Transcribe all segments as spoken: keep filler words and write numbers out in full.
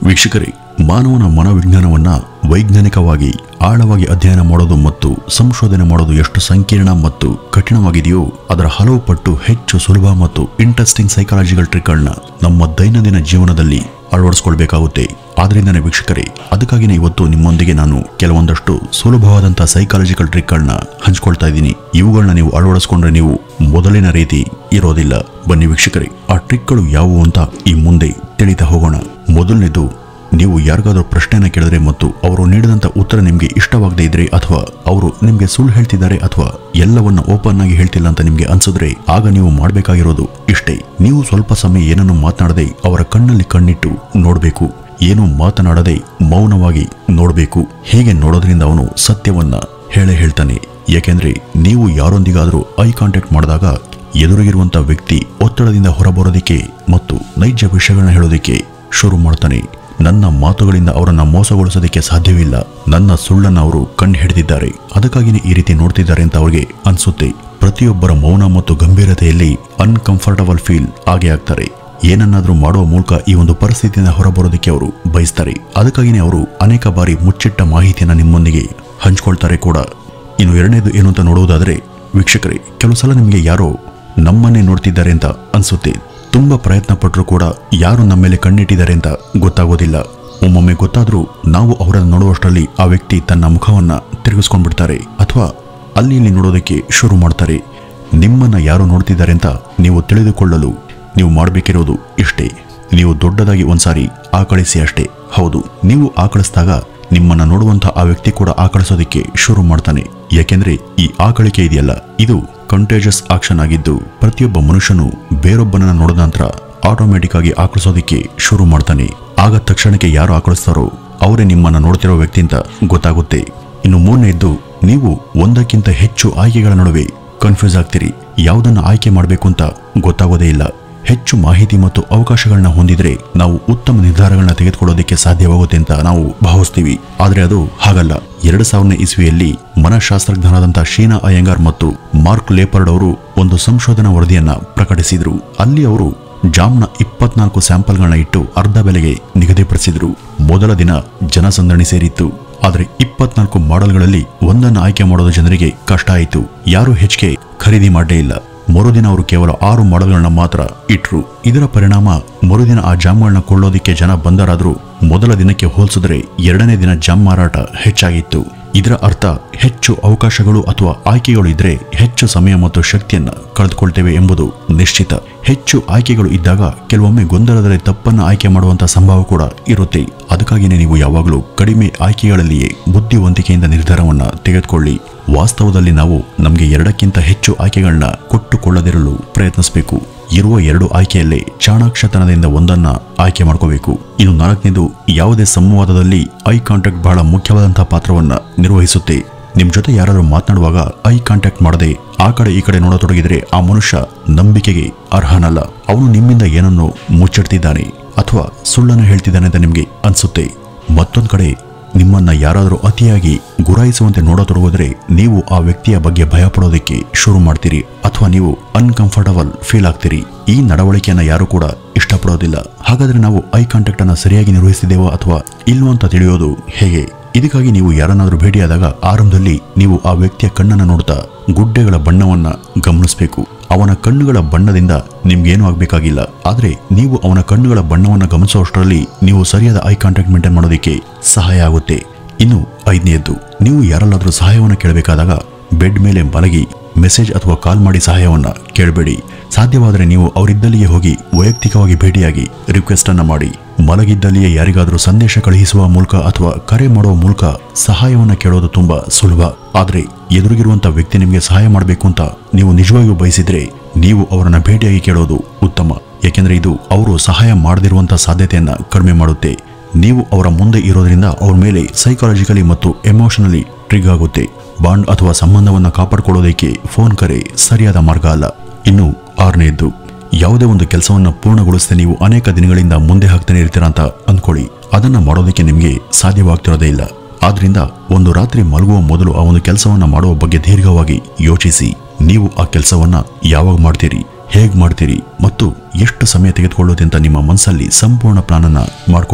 ವೀಕ್ಷಕರೇ, ಮಾನವನ ಮನೋವಿಜ್ಞಾನವನ್ನ ವೈಜ್ಞಾನಿಕವಾಗಿ ಆಳವಾಗಿ ಅಧ್ಯಯನ ಮಾಡೋದು ಮತ್ತು ಸಂಶೋಧನೆ ಮಾಡೋದು ಎಷ್ಟು ಸಂಕೀರ್ಣ ಮತ್ತು ಕಠಿಣವಾಗಿದೆಯೋ ಅದರ ಹಲವು ಪಟ್ಟು ಹೆಚ್ಚು ಸುಲಭ ಮತ್ತು ಇಂಟ್ರೆಸ್ಟಿಂಗ್ ಸೈಕಾಲಜಿಕಲ್ ಟ್ರಿಕ್ಗಳನ್ನ ನಮ್ಮ ದೈನಂದಿನ ಜೀವನದಲ್ಲಿ ಅಳವಡಿಸಿಕೊಳ್ಳಬೇಕಾಗುತ್ತೆ. ಆದ್ರಿಂದನೇ ವೀಕ್ಷಕರೇ, ಅದಕ್ಕಾಗಿನೇ ಇವತ್ತು ನಿಮ್ಮೊಂದಿಗೆ ನಾನು ಕೆಲವೊಂದಷ್ಟು ಸುಲಭವಾದಂತಹ ಸೈಕಾಲಜಿಕಲ್ ಟ್ರಿಕ್ಗಳನ್ನ ಹಂಚ್ಕೊಳ್ತಾ ಇದ್ದೀನಿ. ಇವುಗಳನ್ನ ನೀವು ಅಳವಡಿಸಿಕೊಂಡ್ರೆ ನೀವು ಮೊದಲಿನ ರೀತಿ ಇರೋದಿಲ್ಲ. ಬನ್ನಿ ವೀಕ್ಷಕರೇ, ಆ ಟ್ರಿಕ್ಗಳು ಯಾವುವು ಅಂತ ಈ ಮುಂದೆ ತಿಳಿತಾ ಹೋಗೋಣ. ಮೊದಲನೇದು, ನೀವು ಯಾರಿಗಾದ್ರೂ ಪ್ರಶ್ನೆನ ಕೇಳಿದ್ರೆ ಮತ್ತು ಅವರು ನೀಡಿದಂತ ಉತ್ತರ ನಿಮ್ಗೆ ಇಷ್ಟವಾಗದೇ ಇದ್ರೆ ಅಥವಾ ಅವರು ನಿಮ್ಗೆ ಸುಳ್ಳು ಹೇಳ್ತಿದ್ದಾರೆ ಅಥವಾ ಎಲ್ಲವನ್ನ ಓಪನ್ ಆಗಿ ಹೇಳ್ತಿಲ್ಲ ಅಂತ ನಿಮ್ಗೆ ಅನ್ಸಿದ್ರೆ ಆಗ ನೀವು ಮಾಡಬೇಕಾಗಿರೋದು ಇಷ್ಟೇ. ನೀವು ಸ್ವಲ್ಪ ಸಮಯ ಏನನ್ನು ಮಾತನಾಡದೆ ಅವರ ಕಣ್ಣಲ್ಲಿ ಕಣ್ಣಿಟ್ಟು ನೋಡ್ಬೇಕು. ಏನು ಮಾತನಾಡದೆ ಮೌನವಾಗಿ ನೋಡ್ಬೇಕು. ಹೀಗೆ ನೋಡೋದ್ರಿಂದ ಅವನು ಸತ್ಯವನ್ನ ಹೇಳೇ ಹೇಳ್ತಾನೆ. ಯಾಕೆಂದ್ರೆ ನೀವು ಯಾರೊಂದಿಗಾದ್ರೂ ಐ ಕಾಂಟ್ಯಾಕ್ಟ್ ಮಾಡಿದಾಗ ಎದುರಿಗಿರುವಂತ ವ್ಯಕ್ತಿ ಒತ್ತಡದಿಂದ ಹೊರಬರೋದಿಕ್ಕೆ ಮತ್ತು ನೈಜ ವಿಷಯಗಳನ್ನ ಹೇಳೋದಿಕ್ಕೆ ಶುರು ಮಾಡ್ತಾನೆ. ನನ್ನ ಮಾತುಗಳಿಂದ ಅವರನ್ನ ಮೋಸಗೊಳಿಸೋದಕ್ಕೆ ಸಾಧ್ಯವಿಲ್ಲ, ನನ್ನ ಸುಳ್ಳನ್ನು ಅವರು ಕಂಡು ಹಿಡಿದಿದ್ದಾರೆ, ಅದಕ್ಕಾಗಿನೇ ಈ ರೀತಿ ನೋಡ್ತಿದ್ದಾರೆ ಅಂತ ಅವ್ರಿಗೆ ಅನ್ಸುತ್ತೆ. ಪ್ರತಿಯೊಬ್ಬರ ಮೌನ ಮತ್ತು ಗಂಭೀರತೆಯಲ್ಲಿ ಅನ್ಕಂಫರ್ಟಬಲ್ ಫೀಲ್ ಆಗೇ ಆಗ್ತಾರೆ. ಏನನ್ನಾದ್ರೂ ಮಾಡುವ ಮೂಲಕ ಈ ಒಂದು ಪರಿಸ್ಥಿತಿಯಿಂದ ಹೊರಬರೋದಕ್ಕೆ ಅವರು ಬಯಸ್ತಾರೆ. ಅದಕ್ಕಾಗಿನೇ ಅವರು ಅನೇಕ ಬಾರಿ ಮುಚ್ಚಿಟ್ಟ ಮಾಹಿತಿಯನ್ನ ನಿಮ್ಮೊಂದಿಗೆ ಹಂಚ್ಕೊಳ್ತಾರೆ ಕೂಡ. ಇನ್ನು ಎರಡನೇದು ಏನು ಅಂತ ನೋಡುವುದಾದ್ರೆ ವೀಕ್ಷಕರೇ, ಕೆಲವು ಸಲ ನಿಮಗೆ ಯಾರೋ ನಮ್ಮನ್ನೇ ನೋಡ್ತಿದ್ದಾರೆ ಅಂತ ಅನ್ಸುತ್ತೆ. ತುಂಬಾ ಪ್ರಯತ್ನ ಪಟ್ಟರು ಕೂಡ ಯಾರು ನಮ್ಮ ಮೇಲೆ ಕಣ್ಣಿಟ್ಟಿದ್ದಾರೆ ಅಂತ ಗೊತ್ತಾಗೋದಿಲ್ಲ. ಒಮ್ಮೊಮ್ಮೆ ಗೊತ್ತಾದ್ರೂ ನಾವು ಅವರನ್ನು ನೋಡುವಷ್ಟರಲ್ಲಿ ಆ ವ್ಯಕ್ತಿ ತನ್ನ ಮುಖವನ್ನ ತಿರುಗಿಸ್ಕೊಂಡ್ಬಿಡ್ತಾರೆ ಅಥವಾ ಅಲ್ಲಿ ಇಲ್ಲಿ ನೋಡೋದಕ್ಕೆ ಶುರು ಮಾಡ್ತಾರೆ. ನಿಮ್ಮನ್ನ ಯಾರು ನೋಡ್ತಿದ್ದಾರೆ ಅಂತ ನೀವು ತಿಳಿದುಕೊಳ್ಳಲು ನೀವು ಮಾಡಬೇಕಿರೋದು ಇಷ್ಟೇ. ನೀವು ದೊಡ್ಡದಾಗಿ ಒಂದ್ಸಾರಿ ಆಕಳಿಸಿ ಅಷ್ಟೇ. ಹೌದು, ನೀವು ಆಕಳಿಸಿದಾಗ ನಿಮ್ಮನ್ನ ನೋಡುವಂತಹ ಆ ವ್ಯಕ್ತಿ ಕೂಡ ಆಕಳಿಸೋದಕ್ಕೆ ಶುರು ಮಾಡ್ತಾನೆ. ಯಾಕೆಂದ್ರೆ ಈ ಆಕಳಿಕೆ ಇದೆಯಲ್ಲ, ಇದು ಕಂಟೇಜಸ್ ಆಕ್ಷನ್ ಆಗಿದ್ದು ಪ್ರತಿಯೊಬ್ಬ ಮನುಷ್ಯನು ಬೇರೊಬ್ಬನನ್ನ ನೋಡಿದ ನಂತರ ಆಟೋಮೆಟಿಕ್ ಆಗಿ ಆಕಳಿಸೋದಕ್ಕೆ ಶುರು ಮಾಡ್ತಾನೆ. ಆಗ ತಕ್ಷಣಕ್ಕೆ ಯಾರು ಆಕಳಿಸ್ತಾರೋ ಅವರೇ ನಿಮ್ಮನ್ನ ನೋಡ್ತಿರೋ ವ್ಯಕ್ತಿ ಅಂತ ಗೊತ್ತಾಗುತ್ತೆ. ಇನ್ನು ಮೂರನೇದ್ದು, ನೀವು ಒಂದಕ್ಕಿಂತ ಹೆಚ್ಚು ಆಯ್ಕೆಗಳ ನಡುವೆ ಕನ್ಫ್ಯೂಸ್ ಆಗ್ತೀರಿ. ಯಾವುದನ್ನ ಆಯ್ಕೆ ಮಾಡಬೇಕು ಅಂತ ಗೊತ್ತಾಗೋದೇ ಇಲ್ಲ. ಹೆಚ್ಚು ಮಾಹಿತಿ ಮತ್ತು ಅವಕಾಶಗಳನ್ನ ಹೊಂದಿದ್ರೆ ನಾವು ಉತ್ತಮ ನಿರ್ಧಾರಗಳನ್ನ ತೆಗೆದುಕೊಳ್ಳೋದಕ್ಕೆ ಸಾಧ್ಯವಾಗುತ್ತೆ ಅಂತ ನಾವು ಭಾವಿಸ್ತೀವಿ. ಆದ್ರೆ ಅದು ಹಾಗಲ್ಲ. ಎರಡು ಸಾವಿರನೇ ಇಸ್ವಿಯಲ್ಲಿ ಮನಃಶಾಸ್ತ್ರಜ್ಞರಾದಂತಹ ಶೀನಾ ಅಯ್ಯಂಗಾರ್ ಮತ್ತು ಮಾರ್ಕ್ ಲೇಪರ್ಡ್ ಅವರು ಒಂದು ಸಂಶೋಧನಾ ವರದಿಯನ್ನ ಪ್ರಕಟಿಸಿದ್ರು. ಅಲ್ಲಿ ಅವರು ಜಾಮ್ನ ಇಪ್ಪತ್ನಾಲ್ಕು ಸ್ಯಾಂಪಲ್ಗಳನ್ನ ಇಟ್ಟು ಅರ್ಧ ಬೆಲೆಗೆ ನಿಗದಿಪಡಿಸಿದ್ರು. ಮೊದಲ ದಿನ ಜನಸಂದಣಿ ಸೇರಿತ್ತು. ಆದ್ರೆ ಇಪ್ಪತ್ನಾಲ್ಕು ಮಾಡೆಲ್ಗಳಲ್ಲಿ ಒಂದನ್ನು ಆಯ್ಕೆ ಮಾಡೋದು ಜನರಿಗೆ ಕಷ್ಟ ಆಯಿತು. ಯಾರು ಹೆಚ್ಚಿಗೆ ಖರೀದಿ ಮಾಡಲೇ ಇಲ್ಲ. ಮರುದಿನ ಅವರು ಕೇವಲ ಆರು ಮಾಡೆಲ್ಗಳನ್ನ ಮಾತ್ರ ಇಟ್ರು. ಇದರ ಪರಿಣಾಮ ಮರುದಿನ ಆ ಜಾಮ್ಗಳನ್ನ ಕೊಳ್ಳೋದಿಕ್ಕೆ ಜನ ಬಂದರಾದ್ರೂ ಮೊದಲ ದಿನಕ್ಕೆ ಹೋಲಿಸಿದ್ರೆ ಎರಡನೇ ದಿನ ಜಾಮ್ ಮಾರಾಟ ಹೆಚ್ಚಾಗಿತ್ತು. ಇದರ ಅರ್ಥ ಹೆಚ್ಚು ಅವಕಾಶಗಳು ಅಥವಾ ಆಯ್ಕೆಗಳು ಇದ್ರೆ ಹೆಚ್ಚು ಸಮಯ ಮತ್ತು ಶಕ್ತಿಯನ್ನ ಕಳೆದುಕೊಳ್ತೇವೆ ಎಂಬುದು ನಿಶ್ಚಿತ. ಹೆಚ್ಚು ಆಯ್ಕೆಗಳು ಇದ್ದಾಗ ಕೆಲವೊಮ್ಮೆ ಗೊಂದಲದಲ್ಲಿ ತಪ್ಪನ್ನು ಆಯ್ಕೆ ಮಾಡುವಂತಹ ಸಂಭವ ಕೂಡ ಇರುತ್ತೆ. ಅದಕ್ಕಾಗಿಯೇ ನೀವು ಯಾವಾಗಲೂ ಕಡಿಮೆ ಆಯ್ಕೆಗಳಲ್ಲಿಯೇ ಬುದ್ಧಿವಂತಿಕೆಯಿಂದ ನಿರ್ಧಾರವನ್ನ ತೆಗೆದುಕೊಳ್ಳಿ. ವಾಸ್ತವದಲ್ಲಿ ನಾವು ನಮಗೆ ಎರಡಕ್ಕಿಂತ ಹೆಚ್ಚು ಆಯ್ಕೆಗಳನ್ನ ಕೊಟ್ಟುಕೊಳ್ಳದಿರಲು ಪ್ರಯತ್ನಿಸಬೇಕು. ಇರುವ ಎರಡು ಆಯ್ಕೆಯಲ್ಲೇ ಚಾಣಾಕ್ಷತನದಿಂದ ಒಂದನ್ನ ಆಯ್ಕೆ ಮಾಡ್ಕೋಬೇಕು. ಇನ್ನು ನಾಲ್ಕನೇದು, ಯಾವುದೇ ಸಂವಾದದಲ್ಲಿ ಐ ಕಾಂಟ್ಯಾಕ್ಟ್ ಬಹಳ ಮುಖ್ಯವಾದಂತಹ ಪಾತ್ರವನ್ನ ನಿರ್ವಹಿಸುತ್ತೆ. ನಿಮ್ ಜೊತೆ ಯಾರಾದ್ರೂ ಮಾತನಾಡುವಾಗ ಐ ಕಾಂಟ್ಯಾಕ್ಟ್ ಮಾಡದೆ ಆ ಕಡೆ ಈ ಕಡೆ ನೋಡತೊಡಗಿದ್ರೆ ಆ ಮನುಷ್ಯ ನಂಬಿಕೆಗೆ ಅರ್ಹನಲ್ಲ. ಅವನು ನಿಮ್ಮಿಂದ ಏನನ್ನು ಮುಚ್ಚಿಡ್ತಿದ್ದಾನೆ ಅಥವಾ ಸುಳ್ಳನ್ನು ಹೇಳ್ತಿದ್ದಾನೆ ಅಂತ ನಿಮ್ಗೆ ಅನ್ಸುತ್ತೆ. ಮತ್ತೊಂದು ಕಡೆ ನಿಮ್ಮನ್ನ ಯಾರಾದರೂ ಅತಿಯಾಗಿ ಗುರಾಯಿಸುವಂತೆ ನೋಡತೊಡಗಿದ್ರೆ ನೀವು ಆ ವ್ಯಕ್ತಿಯ ಬಗ್ಗೆ ಭಯ ಪಡೋದಕ್ಕೆ ಶುರು ಮಾಡ್ತೀರಿ ಅಥವಾ ನೀವು ಅನ್ಕಂಫರ್ಟಬಲ್ ಫೀಲ್ ಆಗ್ತೀರಿ. ಈ ನಡವಳಿಕೆಯನ್ನ ಯಾರು ಕೂಡ ಇಷ್ಟಪಡೋದಿಲ್ಲ. ಹಾಗಾದ್ರೆ ನಾವು ಐ ಕಾಂಟ್ಯಾಕ್ಟ್ ಅನ್ನ ಸರಿಯಾಗಿ ನಿರ್ವಹಿಸಿದ್ದೇವೋ ಅಥವಾ ಇಲ್ವೋ ಅಂತ ತಿಳಿಯೋದು ಹೇಗೆ? ಇದಕ್ಕಾಗಿ ನೀವು ಯಾರನ್ನಾದ್ರೂ ಭೇಟಿಯಾದಾಗ ಆರಂಭದಲ್ಲಿ ನೀವು ಆ ವ್ಯಕ್ತಿಯ ಕಣ್ಣನ್ನು ನೋಡ್ತಾ ಗುಡ್ಡೆಗಳ ಬಣ್ಣವನ್ನ ಗಮನಿಸಬೇಕು. ಅವನ ಕಣ್ಣುಗಳ ಬಣ್ಣದಿಂದ ನಿಮ್ಗೇನು ಆಗ್ಬೇಕಾಗಿಲ್ಲ. ಆದ್ರೆ ನೀವು ಅವನ ಕಣ್ಣುಗಳ ಬಣ್ಣವನ್ನ ಗಮನಿಸುವಷ್ಟರಲ್ಲಿ ನೀವು ಸರಿಯಾದ ಐ ಕಾಂಟ್ಯಾಕ್ಟ್ ಮೇಂಟೈನ್ ಮಾಡೋದಕ್ಕೆ ಸಹಾಯ ಆಗುತ್ತೆ. ಇನ್ನು ಐದನೆಯದ್ದು, ನೀವು ಯಾರಲ್ಲಾದ್ರೂ ಸಹಾಯವನ್ನ ಕೇಳಬೇಕಾದಾಗ ಬೆಡ್ ಮೇಲೆ ಮಲಗಿ ಮೆಸೇಜ್ ಅಥವಾ ಕಾಲ್ ಮಾಡಿ ಸಹಾಯವನ್ನ ಕೇಳಬೇಡಿ. ಸಾಧ್ಯವಾದರೆ ನೀವು ಅವರಿದ್ದಲ್ಲಿಯೇ ಹೋಗಿ ವೈಯಕ್ತಿಕವಾಗಿ ಭೇಟಿಯಾಗಿ ರಿಕ್ವೆಸ್ಟ್ ಅನ್ನ ಮಾಡಿ. ಮಲಗಿದ್ದಲ್ಲಿಯೇ ಯಾರಿಗಾದ್ರೂ ಸಂದೇಶ ಕಳುಹಿಸುವ ಮೂಲಕ ಅಥವಾ ಕರೆ ಮಾಡುವ ಮೂಲಕ ಸಹಾಯವನ್ನ ಕೇಳೋದು ತುಂಬಾ ಸುಲಭ. ಆದ್ರೆ ಎದುರಿಗಿರುವಂತ ವ್ಯಕ್ತಿ ನಿಮಗೆ ಸಹಾಯ ಮಾಡಬೇಕು ಅಂತ ನೀವು ನಿಜವಾಗಿಯೂ ಬಯಸಿದ್ರೆ ನೀವು ಅವರನ್ನ ಭೇಟಿಯಾಗಿ ಕೇಳೋದು ಉತ್ತಮ. ಯಾಕೆಂದ್ರೆ ಇದು ಅವರು ಸಹಾಯ ಮಾಡದಿರುವಂತ ಸಾಧ್ಯತೆಯನ್ನ ಕಡಿಮೆ ಮಾಡುತ್ತೆ. ನೀವು ಅವರ ಮುಂದೆ ಇರೋದ್ರಿಂದ ಅವ್ರ ಮೇಲೆ ಸೈಕಾಲಜಿಕಲಿ ಮತ್ತು ಎಮೋಷನಲಿ ಟ್ರಿಗ್ ಆಗುತ್ತೆ. ಬಾಂಡ್ ಅಥವಾ ಸಂಬಂಧವನ್ನ ಕಾಪಾಡಿಕೊಳ್ಳೋದಕ್ಕೆ ಫೋನ್ ಕರೆ ಸರಿಯಾದ ಮಾರ್ಗ ಅಲ್ಲ. ಇನ್ನು ಆರನೆಯದ್ದು, ಯಾವುದೇ ಒಂದು ಕೆಲಸವನ್ನ ಪೂರ್ಣಗೊಳಿಸದೆ ನೀವು ಅನೇಕ ದಿನಗಳಿಂದ ಮುಂದೆ ಹಾಕ್ತಾನೆ ಇರ್ತೀರಾ ಅಂತ ಅಂದ್ಕೊಳ್ಳಿ. ಅದನ್ನ ಮಾಡೋದಕ್ಕೆ ನಿಮಗೆ ಸಾಧ್ಯವಾಗ್ತಿರೋದೇ ಇಲ್ಲ. ಆದ್ರಿಂದ ಒಂದು ರಾತ್ರಿ ಮಲಗುವ ಮೊದಲು ಆ ಒಂದು ಕೆಲಸವನ್ನ ಮಾಡುವ ಬಗ್ಗೆ ದೀರ್ಘವಾಗಿ ಯೋಚಿಸಿ. ನೀವು ಆ ಕೆಲಸವನ್ನ ಯಾವಾಗ ಮಾಡ್ತೀರಿ, ಹೇಗ್ ಮಾಡ್ತೀರಿ ಮತ್ತು ಎಷ್ಟು ಸಮಯ ತೆಗೆದುಕೊಳ್ಳೋದೆ ಅಂತ ನಿಮ್ಮ ಮನಸ್ಸಲ್ಲಿ ಸಂಪೂರ್ಣ ಪ್ಲಾನ್ ಅನ್ನ ಮಾಡ್ಕೊಳ್ಳಿ.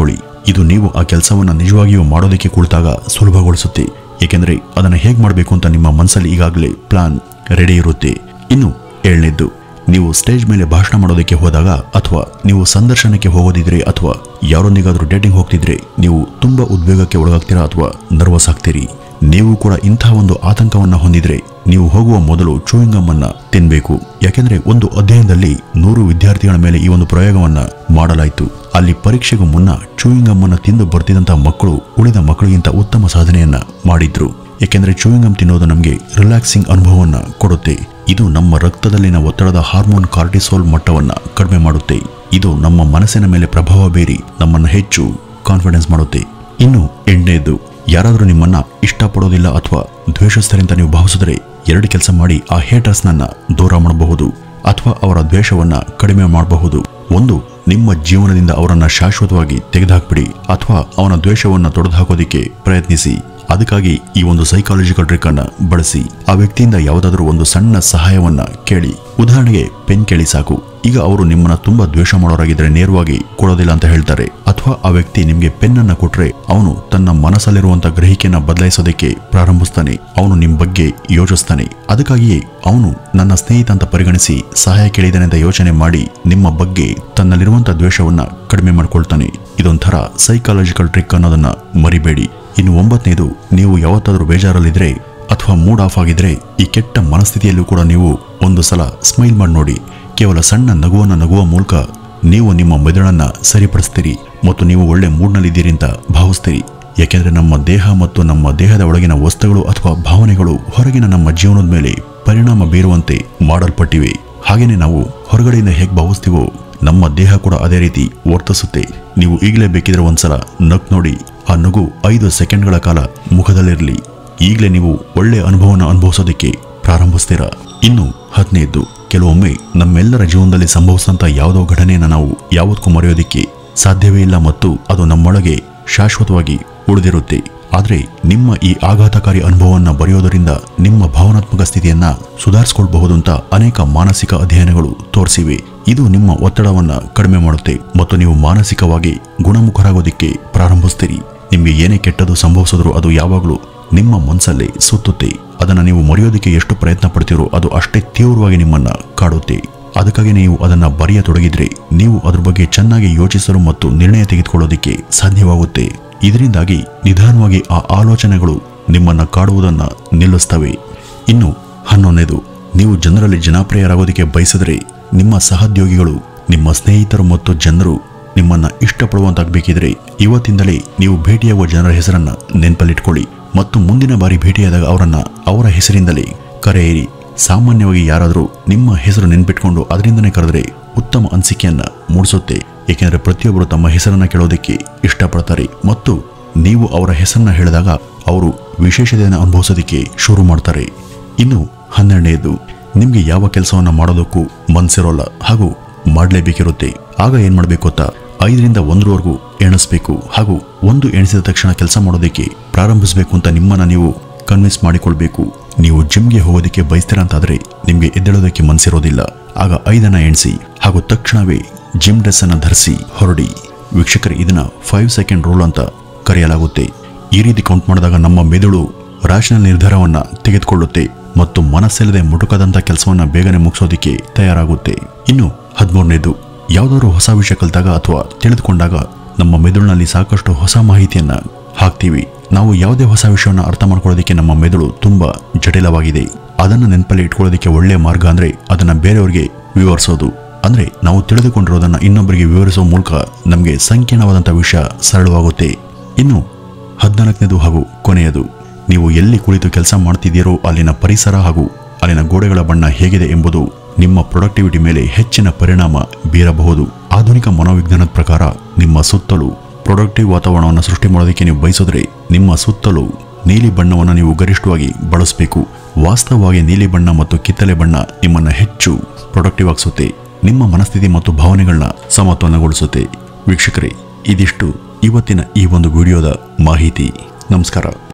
ಇದು ನೀವು ಆ ಕೆಲಸವನ್ನ ನಿಜವಾಗಿಯೂ ಮಾಡೋದಕ್ಕೆ ಕುಳಿತಾಗ ಸುಲಭಗೊಳಿಸುತ್ತೆ. ಏಕೆಂದರೆ ಅದನ್ನು ಹೇಗೆ ಮಾಡಬೇಕು ಅಂತ ನಿಮ್ಮ ಮನಸ್ಸಲ್ಲಿ ಈಗಾಗಲೇ ಪ್ಲಾನ್ ರೆಡಿ ಇರುತ್ತೆ. ಇನ್ನು ಏಳನೇದ್ದು, ನೀವು ಸ್ಟೇಜ್ ಮೇಲೆ ಭಾಷಣ ಮಾಡೋದಕ್ಕೆ ಹೋದಾಗ ಅಥವಾ ನೀವು ಸಂದರ್ಶನಕ್ಕೆ ಹೋಗೋದಿದ್ರೆ ಅಥವಾ ಯಾರೊಂದಿಗಾದ್ರೂ ಡೇಟಿಂಗ್ ಹೋಗ್ತಿದ್ರೆ ನೀವು ತುಂಬಾ ಉದ್ವೇಗಕ್ಕೆ ಒಳಗಾಗ್ತೀರಾ ಅಥವಾ ನರ್ವಸ್ ಆಗ್ತೀರಿ. ನೀವು ಕೂಡ ಇಂತಹ ಒಂದು ಆತಂಕವನ್ನ ಹೊಂದಿದ್ರೆ ನೀವು ಹೋಗುವ ಮೊದಲು ಚೂಯಿಂಗ್ ಗಮ್ ಅನ್ನ ತಿನ್ಬೇಕು. ಯಾಕೆಂದ್ರೆ ಒಂದು ಅಧ್ಯಯನದಲ್ಲಿ ನೂರು ವಿದ್ಯಾರ್ಥಿಗಳ ಮೇಲೆ ಈ ಒಂದು ಪ್ರಯೋಗವನ್ನ ಮಾಡಲಾಯಿತು. ಅಲ್ಲಿ ಪರೀಕ್ಷೆಗೂ ಮುನ್ನ ಚೂಯಿಂಗ್ ಗಮ್ ಅನ್ನ ತಿಂದು ಬರ್ತಿದ್ದಂತಹ ಮಕ್ಕಳು ಉಳಿದ ಮಕ್ಕಳಿಗಿಂತ ಉತ್ತಮ ಸಾಧನೆಯನ್ನ ಮಾಡಿದ್ರು. ಏಕೆಂದ್ರೆ ಚೂಯಿಂಗ್ ಗಮ್ ತಿನ್ನೋದು ನಮಗೆ ರಿಲ್ಯಾಕ್ಸಿಂಗ್ ಅನುಭವವನ್ನ ಕೊಡುತ್ತೆ. ಇದು ನಮ್ಮ ರಕ್ತದಲ್ಲಿನ ಒತ್ತಡದ ಹಾರ್ಮೋನ್ ಕಾರ್ಟಿಸೋಲ್ ಮಟ್ಟವನ್ನ ಕಡಿಮೆ ಮಾಡುತ್ತೆ. ಇದು ನಮ್ಮ ಮನಸ್ಸಿನ ಮೇಲೆ ಪ್ರಭಾವ ಬೀರಿ ನಮ್ಮನ್ನ ಹೆಚ್ಚು ಕಾನ್ಫಿಡೆನ್ಸ್ ಮಾಡುತ್ತೆ. ಇನ್ನು ಎಂಟನೇದು, ಯಾರಾದರೂ ನಿಮ್ಮನ್ನ ಇಷ್ಟಪಡೋದಿಲ್ಲ ಅಥವಾ ದ್ವೇಷಿಸ್ತಾರೆ ಅಂತ ನೀವು ಭಾವಿಸಿದ್ರೆ ಎರಡು ಕೆಲಸ ಮಾಡಿ ಆ ಹೇಟರ್ಸ್ನನ್ನ ದೂರ ಮಾಡಬಹುದು ಅಥವಾ ಅವರ ದ್ವೇಷವನ್ನ ಕಡಿಮೆ ಮಾಡಬಹುದು. ಒಂದು, ನಿಮ್ಮ ಜೀವನದಿಂದ ಅವರನ್ನ ಶಾಶ್ವತವಾಗಿ ತೆಗೆದುಹಾಕ್ಬಿಡಿ ಅಥವಾ ಅವನ ದ್ವೇಷವನ್ನ ತೊಡೆದು ಹಾಕೋದಿಕ್ಕೆ ಪ್ರಯತ್ನಿಸಿ. ಅದಕ್ಕಾಗಿ ಈ ಒಂದು ಸೈಕಾಲಜಿಕಲ್ ಟ್ರಿಕ್ ಅನ್ನ ಬಳಸಿ. ಆ ವ್ಯಕ್ತಿಯಿಂದ ಯಾವುದಾದ್ರೂ ಒಂದು ಸಣ್ಣ ಸಹಾಯವನ್ನ ಕೇಳಿ. ಉದಾಹರಣೆಗೆ ಪೆನ್ ಕೇಳಿ ಸಾಕು. ಈಗ ಅವರು ನಿಮ್ಮನ್ನ ತುಂಬಾ ದ್ವೇಷ ಮಾಡೋರಾಗಿದ್ರೆ ನೇರವಾಗಿ ಕೊಡೋದಿಲ್ಲ ಅಂತ ಹೇಳ್ತಾರೆ. ಅಥವಾ ಆ ವ್ಯಕ್ತಿ ನಿಮ್ಗೆ ಪೆನ್ ಅನ್ನ ಕೊಟ್ರೆ ಅವನು ತನ್ನ ಮನಸ್ಸಲ್ಲಿರುವಂತ ಗ್ರಹಿಕೆಯನ್ನ ಬದಲಾಯಿಸೋದಕ್ಕೆ ಪ್ರಾರಂಭಿಸ್ತಾನೆ. ಅವನು ನಿಮ್ ಬಗ್ಗೆ ಯೋಚಿಸ್ತಾನೆ. ಅದಕ್ಕಾಗಿಯೇ ಅವನು ನನ್ನ ಸ್ನೇಹಿತ ಅಂತ ಪರಿಗಣಿಸಿ ಸಹಾಯ ಕೇಳಿದಾನೆ ಅಂತ ಯೋಚನೆ ಮಾಡಿ ನಿಮ್ಮ ಬಗ್ಗೆ ತನ್ನಲ್ಲಿರುವಂತ ದ್ವೇಷವನ್ನ ಕಡಿಮೆ ಮಾಡ್ಕೊಳ್ತಾನೆ. ಇದೊಂಥರ ಸೈಕಾಲಜಿಕಲ್ ಟ್ರಿಕ್ ಅನ್ನೋದನ್ನ ಮರಿಬೇಡಿ. ಇನ್ನು ಒಂಬತ್ತನೇದು, ನೀವು ಯಾವತ್ತಾದ್ರೂ ಬೇಜಾರಲ್ಲಿದ್ರೆ ಅಥವಾ ಮೂಡ್ ಆಫ್ ಆಗಿದ್ರೆ ಈ ಕೆಟ್ಟ ಮನಸ್ಥಿತಿಯಲ್ಲೂ ಕೂಡ ನೀವು ಒಂದು ಸಲ ಸ್ಮೈಲ್ ಮಾಡಿ ನೋಡಿ. ಕೇವಲ ಸಣ್ಣ ನಗುವನ್ನ ನಗುವ ಮೂಲಕ ನೀವು ನಿಮ್ಮ ಮೆದುಳನ್ನ ಸರಿಪಡಿಸ್ತೀರಿ ಮತ್ತು ನೀವು ಒಳ್ಳೆ ಮೂಡ್ನಲ್ಲಿದ್ದೀರಿ ಅಂತ ಭಾವಿಸ್ತೀರಿ. ಯಾಕೆಂದ್ರೆ ನಮ್ಮ ದೇಹ ಮತ್ತು ನಮ್ಮ ದೇಹದ ಒಳಗಿನ ವಸ್ತುಗಳು ಅಥವಾ ಭಾವನೆಗಳು ಹೊರಗಿನ ನಮ್ಮ ಜೀವನದ ಮೇಲೆ ಪರಿಣಾಮ ಬೀರುವಂತೆ ಮಾಡಲ್ಪಟ್ಟಿವೆ. ಹಾಗೇನೆ ನಾವು ಹೊರಗಡೆಯಿಂದ ಹೇಗೆ ಭಾವಿಸ್ತೀವೋ ನಮ್ಮ ದೇಹ ಕೂಡ ಅದೇ ರೀತಿ ವರ್ತಿಸುತ್ತೆ. ನೀವು ಈಗಲೇ ಬೇಕಿದ್ರೆ ಒಂದ್ಸಲ ನಗ್ ನೋಡಿ. ಆ ನಗು ಐದು ಸೆಕೆಂಡ್ಗಳ ಕಾಲ ಮುಖದಲ್ಲಿರಲಿ. ಈಗಲೇ ನೀವು ಒಳ್ಳೆ ಅನುಭವನ ಅನುಭವಿಸೋದಕ್ಕೆ ಪ್ರಾರಂಭಿಸ್ತೀರಾ. ಇನ್ನು ಹದಿನೈದು, ಕೆಲವೊಮ್ಮೆ ನಮ್ಮೆಲ್ಲರ ಜೀವನದಲ್ಲಿ ಸಂಭವಿಸಿದಂಥ ಯಾವುದೋ ಘಟನೆಯನ್ನು ನಾವು ಯಾವತ್ತೂ ಮರೆಯೋದಿಕ್ಕೆ ಸಾಧ್ಯವೇ ಇಲ್ಲ ಮತ್ತು ಅದು ನಮ್ಮೊಳಗೆ ಶಾಶ್ವತವಾಗಿ ಉಳಿದಿರುತ್ತೆ. ಆದರೆ ನಿಮ್ಮ ಈ ಆಘಾತಕಾರಿ ಅನುಭವವನ್ನು ಬರೆಯೋದರಿಂದ ನಿಮ್ಮ ಭಾವನಾತ್ಮಕ ಸ್ಥಿತಿಯನ್ನ ಸುಧಾರಿಸಿಕೊಳ್ಳಬಹುದು ಅಂತ ಅನೇಕ ಮಾನಸಿಕ ಅಧ್ಯಯನಗಳು ತೋರಿಸಿವೆ. ಇದು ನಿಮ್ಮ ಒತ್ತಡವನ್ನ ಕಡಿಮೆ ಮಾಡುತ್ತೆ ಮತ್ತು ನೀವು ಮಾನಸಿಕವಾಗಿ ಗುಣಮುಖರಾಗೋದಿಕ್ಕೆ ಪ್ರಾರಂಭಿಸ್ತೀರಿ. ನಿಮಗೆ ಏನೇ ಕೆಟ್ಟದ್ದು ಸಂಭವಿಸಿದ್ರು ಅದು ಯಾವಾಗಲೂ ನಿಮ್ಮ ಮನಸ್ಸಲ್ಲೇ ಸುತ್ತುತ್ತೆ. ಅದನ್ನು ನೀವು ಮರೆಯೋದಕ್ಕೆ ಎಷ್ಟು ಪ್ರಯತ್ನ ಪಡ್ತೀರೋ ಅದು ಅಷ್ಟೇ ತೀವ್ರವಾಗಿ ನಿಮ್ಮನ್ನ ಕಾಡುತ್ತೆ. ಅದಕ್ಕಾಗಿ ನೀವು ಅದನ್ನ ಬರೆಯತೊಡಗಿದ್ರೆ ನೀವು ಅದ್ರ ಬಗ್ಗೆ ಚೆನ್ನಾಗಿ ಯೋಚಿಸಲು ಮತ್ತು ನಿರ್ಣಯ ತೆಗೆದುಕೊಳ್ಳೋದಕ್ಕೆ ಸಾಧ್ಯವಾಗುತ್ತೆ. ಇದರಿಂದಾಗಿ ನಿಧಾನವಾಗಿ ಆ ಆಲೋಚನೆಗಳು ನಿಮ್ಮನ್ನ ಕಾಡುವುದನ್ನ ನಿಲ್ಲಿಸ್ತವೆ. ಇನ್ನು ಹನ್ನೊಂದನೇದು, ನೀವು ಜನರಲ್ಲಿ ಜನಪ್ರಿಯರಾಗೋದಕ್ಕೆ ಬಯಸಿದ್ರೆ ನಿಮ್ಮ ಸಹೋದ್ಯೋಗಿಗಳು, ನಿಮ್ಮ ಸ್ನೇಹಿತರು ಮತ್ತು ಜನರು ನಿಮ್ಮನ್ನ ಇಷ್ಟಪಡುವಂತಾಗಬೇಕಿದ್ರೆ ಇವತ್ತಿಂದಲೇ ನೀವು ಭೇಟಿಯಾಗುವ ಜನರ ಹೆಸರನ್ನ ನೆನಪಲ್ಲಿಟ್ಕೊಳ್ಳಿ ಮತ್ತು ಮುಂದಿನ ಬಾರಿ ಭೇಟಿಯಾದಾಗ ಅವರನ್ನ ಅವರ ಹೆಸರಿಂದಲೇ ಕರೆಯಿರಿ. ಸಾಮಾನ್ಯವಾಗಿ ಯಾರಾದರೂ ನಿಮ್ಮ ಹೆಸರು ನೆನ್ಪಿಟ್ಕೊಂಡು ಅದರಿಂದನೇ ಕರೆದ್ರೆ ಉತ್ತಮ ಅನಿಸಿಕೆಯನ್ನ ಮೂಡಿಸುತ್ತೆ. ಏಕೆಂದರೆ ಪ್ರತಿಯೊಬ್ಬರು ತಮ್ಮ ಹೆಸರನ್ನ ಕೇಳೋದಕ್ಕೆ ಇಷ್ಟಪಡ್ತಾರೆ ಮತ್ತು ನೀವು ಅವರ ಹೆಸರನ್ನ ಹೇಳಿದಾಗ ಅವರು ವಿಶೇಷತೆಯನ್ನು ಅನುಭವಿಸೋದಕ್ಕೆ ಶುರು ಮಾಡ್ತಾರೆ. ಇನ್ನು ಹನ್ನೆರಡನೇದು, ನಿಮ್ಗೆ ಯಾವ ಕೆಲಸವನ್ನ ಮಾಡೋದಕ್ಕೂ ಮನಸ್ಸಿರೋಲ್ಲ ಹಾಗೂ ಮಾಡಲೇಬೇಕಿರುತ್ತೆ. ಆಗ ಏನ್ ಮಾಡ್ಬೇಕು ಗೊತ್ತಾ, ಐದರಿಂದ ಒಂದರವರೆಗೂ ಎಣಿಸ್ಬೇಕು ಹಾಗೂ ಒಂದು ಎಣಿಸಿದ ತಕ್ಷಣ ಕೆಲಸ ಮಾಡೋದಕ್ಕೆ ಪ್ರಾರಂಭಿಸಬೇಕು ಅಂತ ನಿಮ್ಮನ್ನ ನೀವು ಕನ್ವಿನ್ಸ್ ಮಾಡಿಕೊಳ್ಬೇಕು. ನೀವು ಜಿಮ್ಗೆ ಹೋಗೋದಕ್ಕೆ ಬಯಸ್ತೀರ ಅಂತಾದ್ರೆ ನಿಮ್ಗೆ ಎದ್ದೇಳೋದಕ್ಕೆ ಮನಸ್ಸಿರೋದಿಲ್ಲ. ಆಗ ಐದನ್ನ ಎಣಿಸಿ ಹಾಗೂ ತಕ್ಷಣವೇ ಜಿಮ್ ಡ್ರೆಸ್ ಅನ್ನ ಧರಿಸಿ ಹೊರಡಿ. ವೀಕ್ಷಕರೇ, ಇದನ್ನ ಫೈವ್ ಸೆಕೆಂಡ್ ರೂಲ್ ಅಂತ ಕರೆಯಲಾಗುತ್ತೆ. ಈ ರೀತಿ ಕೌಂಟ್ ಮಾಡಿದಾಗ ನಮ್ಮ ಮೆದುಳು ರಾಷನಲ್ ನಿರ್ಧಾರವನ್ನ ತೆಗೆದುಕೊಳ್ಳುತ್ತೆ ಮತ್ತು ಮನಸ್ಸಿಲ್ಲದೆ ಮುಟುಕದಂತ ಕೆಲಸವನ್ನ ಬೇಗನೆ ಮುಗಿಸೋದಿಕ್ಕೆ ತಯಾರಾಗುತ್ತೆ. ಇನ್ನು ಹದಿಮೂರನೇದು, ಯಾವುದಾದ್ರು ಹೊಸ ವಿಷಯ ಕಲಿತಾಗ ಅಥವಾ ತಿಳಿದುಕೊಂಡಾಗ ನಮ್ಮ ಮೆದುಳಿನಲ್ಲಿ ಸಾಕಷ್ಟು ಹೊಸ ಮಾಹಿತಿಯನ್ನ ಹಾಕ್ತೀವಿ. ನಾವು ಯಾವುದೇ ಹೊಸ ವಿಷಯವನ್ನ ಅರ್ಥ ಮಾಡ್ಕೊಳ್ಳೋದಕ್ಕೆ ನಮ್ಮ ಮೆದುಳು ತುಂಬಾ ಜಟಿಲವಾಗಿದೆ. ಅದನ್ನ ನೆನಪಲ್ಲಿ ಇಟ್ಕೊಳ್ಳೋದಕ್ಕೆ ಒಳ್ಳೆಯ ಮಾರ್ಗ ಅಂದ್ರೆ ಅದನ್ನ ಬೇರೆಯವರಿಗೆ ವಿವರಿಸೋದು. ಅಂದ್ರೆ ನಾವು ತಿಳಿದುಕೊಂಡಿರೋದನ್ನ ಇನ್ನೊಬ್ಬರಿಗೆ ವಿವರಿಸುವ ಮೂಲಕ ನಮಗೆ ಸಂಕೀರ್ಣವಾದಂಥ ವಿಷಯ ಸರಳವಾಗುತ್ತೆ. ಇನ್ನು ಹದಿನಾಲ್ಕನೇದು ಹಾಗೂ ಕೊನೆಯದು, ನೀವು ಎಲ್ಲಿ ಕುಳಿತು ಕೆಲಸ ಮಾಡ್ತಿದ್ದೀರೋ ಅಲ್ಲಿನ ಪರಿಸರ ಹಾಗೂ ಅಲ್ಲಿನ ಗೋಡೆಗಳ ಬಣ್ಣ ಹೇಗಿದೆ ಎಂಬುದು ನಿಮ್ಮ ಪ್ರೊಡಕ್ಟಿವಿಟಿ ಮೇಲೆ ಹೆಚ್ಚಿನ ಪರಿಣಾಮ ಬೀರಬಹುದು. ಆಧುನಿಕ ಮನೋವಿಜ್ಞಾನದ ಪ್ರಕಾರ ನಿಮ್ಮ ಸುತ್ತಲೂ ಪ್ರೊಡಕ್ಟಿವ್ ವಾತಾವರಣವನ್ನು ಸೃಷ್ಟಿ ಮಾಡೋದಕ್ಕೆ ನೀವು ಬಯಸಿದ್ರೆ ನಿಮ್ಮ ಸುತ್ತಲೂ ನೀಲಿ ಬಣ್ಣವನ್ನು ನೀವು ಗರಿಷ್ಠವಾಗಿ ಬಳಸಬೇಕು. ವಾಸ್ತವವಾಗಿ ನೀಲಿ ಬಣ್ಣ ಮತ್ತು ಕಿತ್ತಳೆ ಬಣ್ಣ ನಿಮ್ಮನ್ನ ಹೆಚ್ಚು ಪ್ರೊಡಕ್ಟಿವ್ ಆಗಿಸುತ್ತೆ. ನಿಮ್ಮ ಮನಸ್ಥಿತಿ ಮತ್ತು ಭಾವನೆಗಳನ್ನ ಸಮತೋಲನಗೊಳಿಸುತ್ತೆ. ವೀಕ್ಷಕರೇ, ಇದಿಷ್ಟು ಇವತ್ತಿನ ಈ ಒಂದು ವಿಡಿಯೋದ ಮಾಹಿತಿ. ನಮಸ್ಕಾರ.